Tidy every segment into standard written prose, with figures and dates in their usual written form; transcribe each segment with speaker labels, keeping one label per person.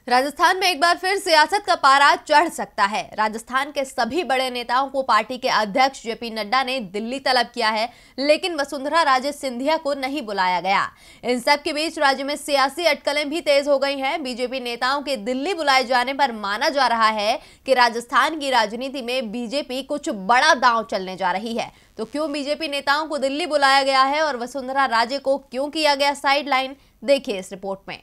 Speaker 1: राजस्थान में एक बार फिर सियासत का पारा चढ़ सकता है। राजस्थान के सभी बड़े नेताओं को पार्टी के अध्यक्ष जेपी नड्डा ने दिल्ली तलब किया है, लेकिन वसुंधरा राजे सिंधिया को नहीं बुलाया गया। इन सब के बीच राज्य में सियासी अटकलें भी तेज हो गई हैं। बीजेपी नेताओं के दिल्ली बुलाए जाने पर माना जा रहा है कि राजस्थान की राजनीति में बीजेपी कुछ बड़ा दांव चलने जा रही है। तो क्यों बीजेपी नेताओं को दिल्ली बुलाया गया है और वसुंधरा राजे को क्यों किया गया साइडलाइन, देखिए इस रिपोर्ट में।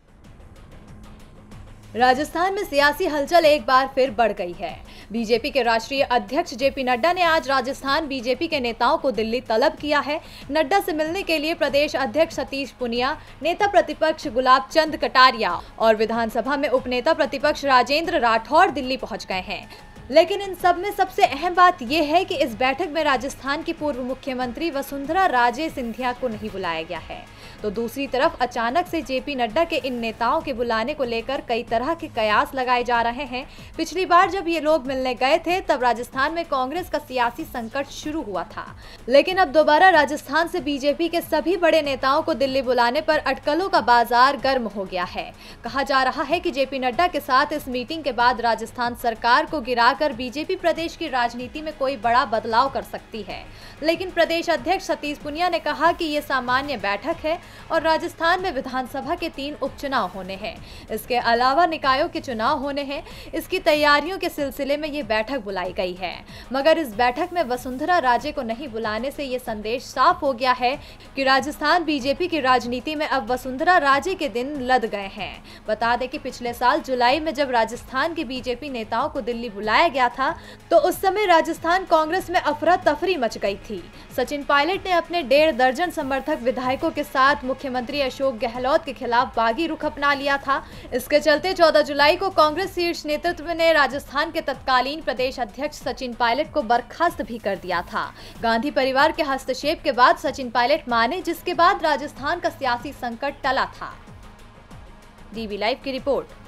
Speaker 2: राजस्थान में सियासी हलचल एक बार फिर बढ़ गई है। बीजेपी के राष्ट्रीय अध्यक्ष जेपी नड्डा ने आज राजस्थान बीजेपी के नेताओं को दिल्ली तलब किया है। नड्डा से मिलने के लिए प्रदेश अध्यक्ष सतीश पुनिया, नेता प्रतिपक्ष गुलाब चंद कटारिया और विधानसभा में उपनेता प्रतिपक्ष राजेंद्र राठौड़ दिल्ली पहुंच गए हैं। लेकिन इन सब में सबसे अहम बात यह है कि इस बैठक में राजस्थान की पूर्व मुख्यमंत्री वसुंधरा राजे सिंधिया को नहीं बुलाया गया है। तो दूसरी तरफ अचानक से जेपी नड्डा के इन नेताओं के बुलाने को लेकर कई तरह के कयास लगाए जा रहे हैं। पिछली बार जब ये लोग मिलने गए थे तब राजस्थान में कांग्रेस का सियासी संकट शुरू हुआ था, लेकिन अब दोबारा राजस्थान से बीजेपी के सभी बड़े नेताओं को दिल्ली बुलाने पर अटकलों का बाजार गर्म हो गया है। कहा जा रहा है कि जेपी नड्डा के साथ इस मीटिंग के बाद राजस्थान सरकार को गिराकर बीजेपी प्रदेश की राजनीति में कोई बड़ा बदलाव कर सकती है। लेकिन प्रदेश अध्यक्ष सतीश पुनिया ने कहा कि ये सामान्य बैठक है और राजस्थान में विधानसभा के 3 उपचुनाव होने हैं। इसके अलावा निकायों के चुनाव होने हैं। इसकी तैयारियों के सिलसिले में ये बैठक बुलाई गई है। मगर इस बैठक में वसुंधरा राजे को नहीं बुलाने से ये संदेश साफ हो गया है कि राजस्थान बीजेपी की राजनीति में अब वसुंधरा राजे के दिन लद गए हैं। बता दें कि पिछले साल जुलाई में जब राजस्थान के बीजेपी नेताओं को दिल्ली बुलाया गया था तो उस समय राजस्थान कांग्रेस में अफरा तफरी मच गई थी। सचिन पायलट ने अपने 1.5 दर्जन समर्थक विधायकों के साथ मुख्यमंत्री अशोक गहलोत के खिलाफ बागी रुख अपना लिया था। इसके चलते 14 जुलाई को कांग्रेस शीर्ष नेतृत्व ने राजस्थान के तत्कालीन प्रदेश अध्यक्ष सचिन पायलट को बर्खास्त भी कर दिया था। गांधी परिवार के हस्तक्षेप के बाद सचिन पायलट माने, जिसके बाद राजस्थान का सियासी संकट टला था। डीवी लाइव की रिपोर्ट।